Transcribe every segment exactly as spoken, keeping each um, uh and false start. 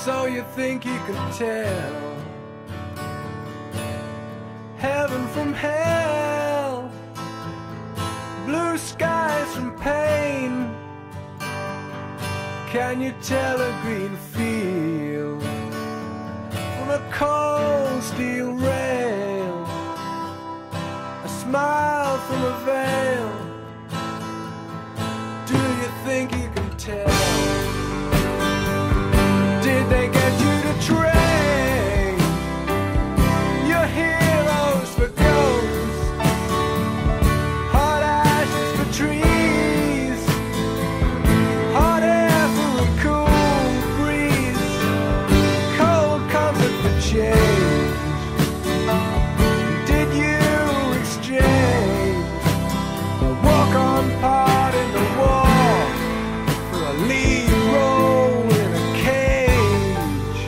So you think you can tell heaven from hell, blue skies from pain? Can you tell a green field from a cold steel rail, a smile from a veil? Do you think you can tell? Did they get you to trade your heroes for ghosts, hot ashes for trees, hot air for a cool breeze, cold comfort for change? Did you exchange a walk-on part in the wall for a lead role in a cage?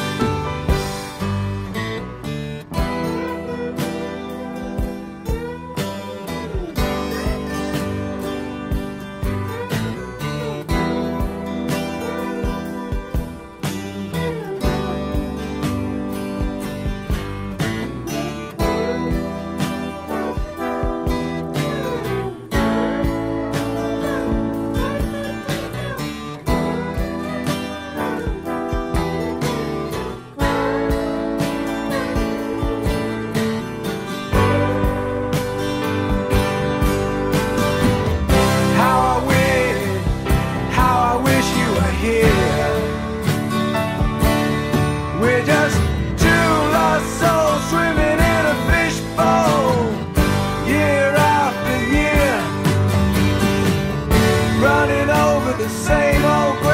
We're just two lost souls swimming in a fishbowl, year after year, running over the same old